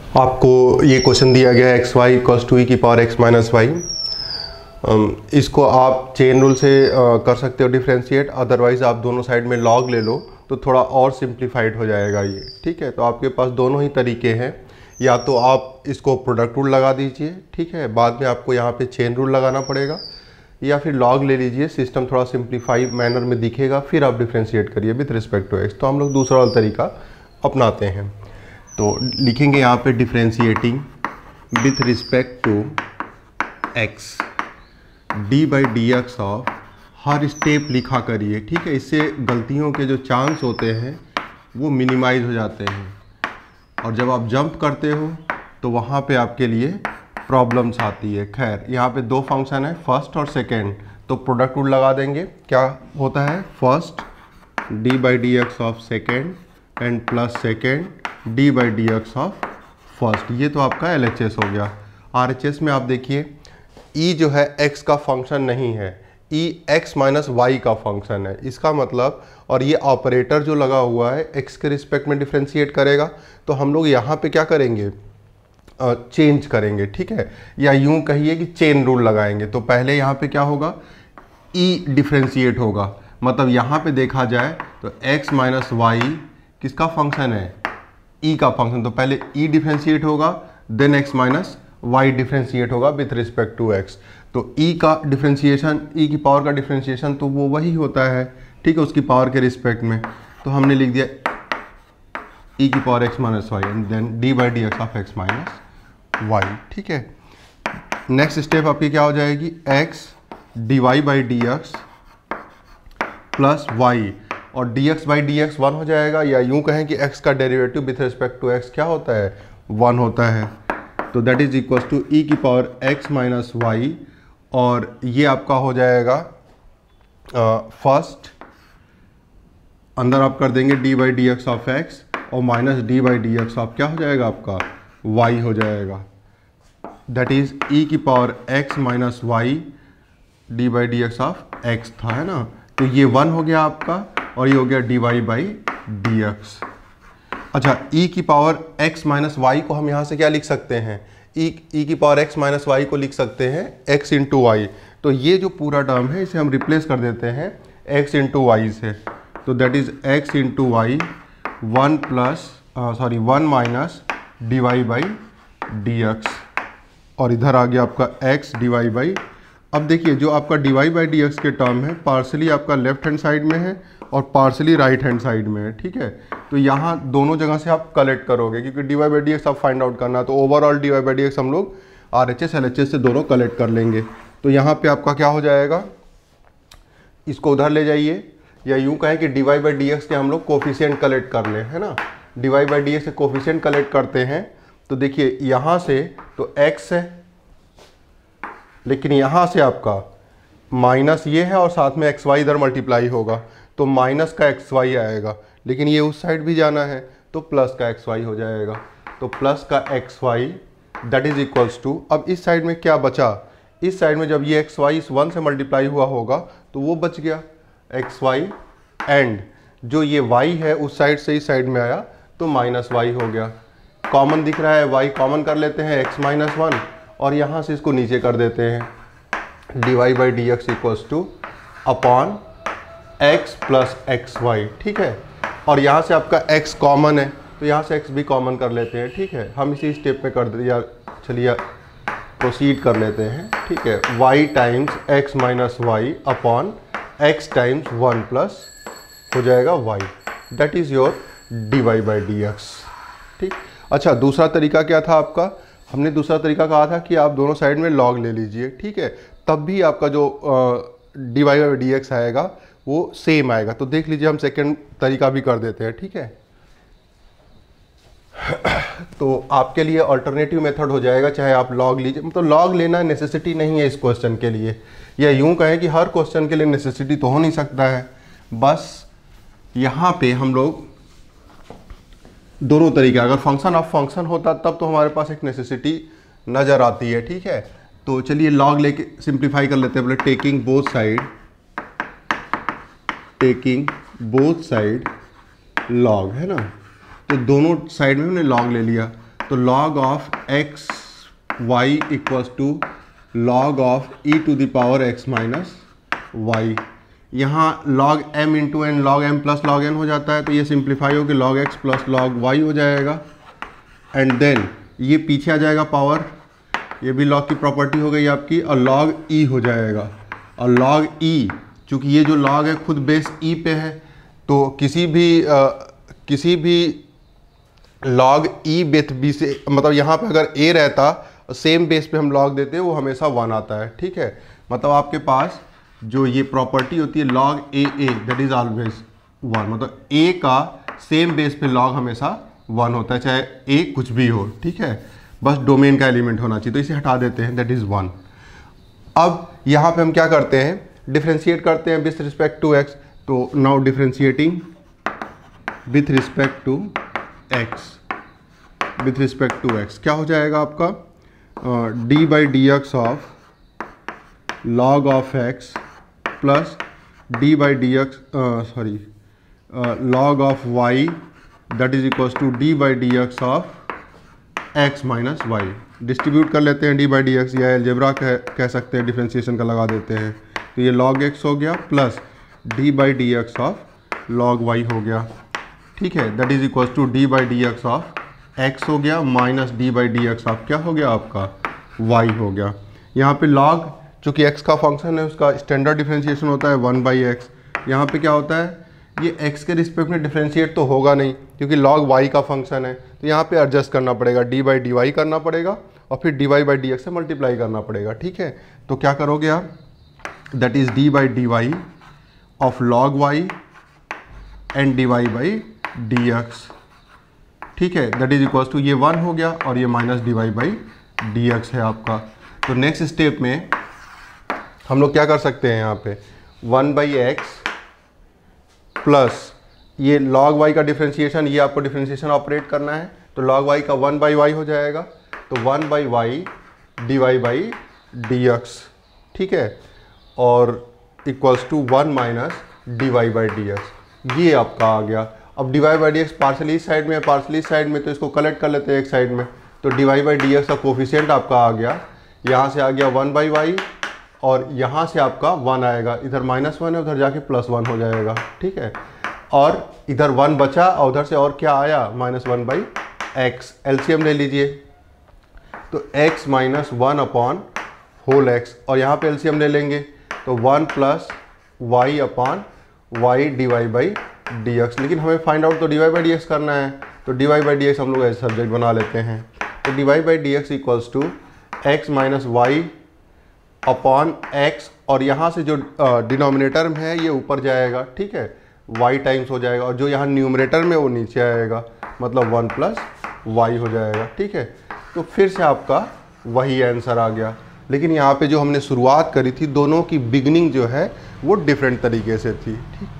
आपको ये क्वेश्चन दिया गया है x y equals to e की पावर एक्स माइनस वाई। इसको आप चेन रूल से कर सकते हो डिफ्रेंशिएट, अदरवाइज आप दोनों साइड में लॉग ले लो तो थोड़ा और सिंप्लीफाइड हो जाएगा ये। ठीक है, तो आपके पास दोनों ही तरीके हैं, या तो आप इसको प्रोडक्ट रूल लगा दीजिए, ठीक है, बाद में आपको यहाँ पे चेन रूल लगाना पड़ेगा, या फिर लॉग ले लीजिए, सिस्टम थोड़ा सिंप्लीफाइड मैनर में दिखेगा, फिर आप डिफ्रेंशिएट करिए विथ रिस्पेक्ट टू एक्स। तो हम लोग दूसरा वाला तरीका अपनाते हैं, तो लिखेंगे यहाँ पे differentiating with respect to x d by d x of, हर स्टेप लिखा करिए, ठीक है, इससे गलतियों के जो चांस होते हैं वो मिनिमाइज हो जाते हैं, और जब आप जंप करते हो तो वहाँ पे आपके लिए प्रॉब्लम्स आती है। खैर, यहाँ पे दो फंक्शन है, फर्स्ट और सेकेंड, तो प्रोडक्ट रूल लगा देंगे। क्या होता है, first d by d x of second and plus second d by d x of first. ये तो आपका LHS हो गया। RHS में आप देखिए E जो है x का फंक्शन नहीं है, E x माइनस वाई का फंक्शन है। इसका मतलब, और ये ऑपरेटर जो लगा हुआ है x के रिस्पेक्ट में डिफ्रेंशिएट करेगा, तो हम लोग यहाँ पे क्या करेंगे, चेंज करेंगे, ठीक है, या यूं कहिए कि चेन रूल लगाएंगे। तो पहले यहाँ पे क्या होगा, E डिफ्रेंशिएट होगा, मतलब यहाँ पे देखा जाए तो x माइनस वाई किसका फंक्शन है, E का फंक्शन, तो पहले E डिफ्रेंशिएट होगा, then x minus y differentiate होगा विथ रिस्पेक्ट टू x। तो E का डिफ्रेंशिएशन, E की पावर का डिफ्रेंशिएशन तो वो वही होता है, ठीक है, उसकी पावर के रिस्पेक्ट में। तो हमने लिख दिया E की power x minus y and then d by d x of x minus y, ठीक है। नेक्स्ट स्टेप आपकी क्या हो जाएगी, x d y by d x plus y, और dx बाई डी एक्स 1 हो जाएगा, या यूं कहें कि x का derivative with respect to x क्या होता है, 1 होता है। तो that is equal to E की पावर x माइनस वाई, और ये आपका हो जाएगा फर्स्ट, अंदर आप कर देंगे d by d x of x, और minus d by d x of क्या हो जाएगा आपका, y हो जाएगा। दैट इज E की power x minus y d by d x of x था, है ना। तो ये 1 हो गया आपका, और ये हो गया d y by d x. अच्छा, E की पावर x माइनस वाई को हम यहाँ से क्या लिख सकते हैं, E की पावर x माइनस वाई को लिख सकते हैं x इंटू वाई। तो ये जो पूरा टर्म है इसे हम रिप्लेस कर देते हैं x इंटू वाई से, तो that is x into y 1 minus d y by d x, और इधर आ गया आपका x डी वाई बाई। अब देखिए, जो आपका d y by d x के टर्म है, पार्सली आपका लेफ्ट हैंड साइड में है और पार्सली राइट हैंड साइड में है, ठीक है। तो यहाँ दोनों जगह से आप कलेक्ट करोगे, क्योंकि d y by d x आप फाइंड आउट करना है, तो overall d y by d x हम लोग RHS LHS से दोनों कलेक्ट कर लेंगे। तो यहाँ पे आपका क्या हो जाएगा, इसको उधर ले जाइए, या यूँ कहें कि d y by d x के हम लोग कोफिशिएंट कलेक्ट कर लें, है ना। D y by d x से कोफिशिएंट कलेक्ट करते हैं, तो देखिए यहाँ से तो x है, लेकिन यहाँ से आपका माइनस ये है, और साथ में एक्स वाई इधर मल्टीप्लाई होगा, तो माइनस का एक्स वाई आएगा, लेकिन ये उस साइड भी जाना है, तो प्लस का एक्स वाई हो जाएगा। तो प्लस का x y that is equals to, अब इस साइड में क्या बचा, इस साइड में जब ये एक्स वाई इस 1 से मल्टीप्लाई हुआ होगा तो वो बच गया एक्स वाई, एंड जो ये वाई है उस साइड से इस साइड में आया तो माइनस वाई हो गया। कॉमन दिख रहा है, वाई कॉमन कर लेते हैं, एक्स माइनस 1, और यहाँ से इसको नीचे कर देते हैं, d y by d x equals to upon x plus x y, ठीक है। और यहाँ से आपका x कॉमन है, तो यहाँ से x भी कॉमन कर लेते हैं, ठीक है। हम इसी स्टेप में कर दिया, चलिए प्रोसीड कर लेते हैं, ठीक है। y times x minus y upon x times 1 plus हो जाएगा y, that is your d y by d x, ठीक। अच्छा, दूसरा तरीका क्या था आपका, हमने दूसरा तरीका कहा था कि आप दोनों साइड में लॉग ले लीजिए, ठीक है, तब भी आपका जो d y by d x आएगा वो सेम आएगा। तो देख लीजिए, हम सेकंड तरीका भी कर देते हैं, ठीक है। तो आपके लिए अल्टरनेटिव मेथड हो जाएगा, चाहे आप लॉग लीजिए, मतलब लॉग लेना नेसेसिटी नहीं है इस क्वेश्चन के लिए, या यूं कहें कि हर क्वेश्चन के लिए नेसेसिटी तो हो नहीं सकता है, बस यहाँ पे हम लोग दोनों तरीके, अगर फंक्शन ऑफ फंक्शन होता तब तो हमारे पास एक नेसेसिटी नज़र आती है, ठीक है। तो चलिए लॉग लेके सिंप्लीफाई कर लेते हैं, बोले टेकिंग बोथ साइड लॉग, है ना। तो दोनों साइड में हमने लॉग ले लिया, तो log of x y equals to log of e to the power x minus y. यहाँ log m into n log m plus log n हो जाता है, तो ये सिंप्लीफाई हो कि log x plus log y हो जाएगा। एंड देन ये पीछे आ जाएगा पावर, ये भी log की प्रॉपर्टी हो गई आपकी, और log e हो जाएगा। और log e, चूँकि ये जो log है खुद बेस e पे है, तो किसी भी log e बेस b से, मतलब यहाँ पे अगर a रहता सेम बेस पे हम log देते हैं, वो हमेशा 1 आता है, ठीक है। मतलब आपके पास जो ये प्रॉपर्टी होती है log a that is always 1, मतलब a का सेम बेस पे log हमेशा 1 होता है, चाहे a कुछ भी हो, ठीक है। बस डोमेन का एलिमेंट होना चाहिए, तो इसे हटा देते हैं, दैट इज 1। अब यहाँ पे हम क्या करते हैं, डिफ्रेंशिएट करते हैं विथ रिस्पेक्ट टू x। तो now differentiating with respect to x, with respect to x क्या हो जाएगा आपका, d by d x of log of x plus d by d x log of y that is equals to d by d x of x minus y. Distribute कर लेते हैं d by d x, या algebra कह सकते हैं, differentiation का लगा देते हैं। तो ये log x हो गया plus d by d x of log y हो गया, ठीक है। That is equals to d by d x of x हो गया minus d by d x of क्या हो गया आपका y हो गया। यहाँ पे log चूँकि x का फंक्शन है, उसका स्टैंडर्ड डिफ्रेंशिएशन होता है 1 बाई एक्स। यहाँ पे क्या होता है, ये x के रिस्पेक्ट में डिफ्रेंशिएट तो होगा नहीं, क्योंकि log y का फंक्शन है, तो यहाँ पे एडजस्ट करना पड़ेगा, डी बाई डी वाई करना पड़ेगा, और फिर d y by d x से मल्टीप्लाई करना पड़ेगा, ठीक है। तो क्या करोगे आप, that is d by d y of log y and d y by d x, ठीक है। दैट इज इक्वल्स टू ये 1 हो गया, और ये minus d y by d x है आपका। तो नेक्स्ट स्टेप में हम लोग क्या कर सकते हैं, यहाँ पे 1 बाई एक्स प्लस ये log y का डिफ्रेंशिएशन, ये आपको डिफ्रेंशिएशन ऑपरेट करना है, तो log y का 1 बाई वाई हो जाएगा, तो 1 by y d y by d x, ठीक है, और equals to 1 minus d y by d x. ये आपका आ गया। अब d y by d x partially इस साइड में, पार्शली इस साइड में, तो इसको कलेक्ट कर लेते हैं एक साइड में। तो d y by d x का कोफिशिएंट आपका आ गया, यहाँ से आ गया 1 बाई वाई, और यहाँ से आपका 1 आएगा, इधर -1 है, उधर जाके +1 हो जाएगा, ठीक है। और इधर 1 बचा, और उधर से और क्या आया, -1 बाई एक्स। एलसीएम ले लीजिए, तो x minus 1 upon whole x, और यहाँ पे एलसीएम ले लेंगे, तो 1 plus y upon y d y by d x. लेकिन हमें फाइंड आउट तो d y by d x करना है, तो d y by d x हम लोग ऐसे सब्जेक्ट बना लेते हैं। तो d y by d x equals to x minus y upon x, और यहाँ से जो डिनोमिनेटर में है ये ऊपर जाएगा, ठीक है, y टाइम्स हो जाएगा, और जो यहाँ न्यूमरेटर में वो नीचे आएगा, मतलब 1 प्लस वाई हो जाएगा, ठीक है। तो फिर से आपका वही आंसर आ गया। लेकिन यहाँ पे जो हमने शुरुआत करी थी, दोनों की बिगनिंग जो है वो डिफरेंट तरीके से थी, ठीक।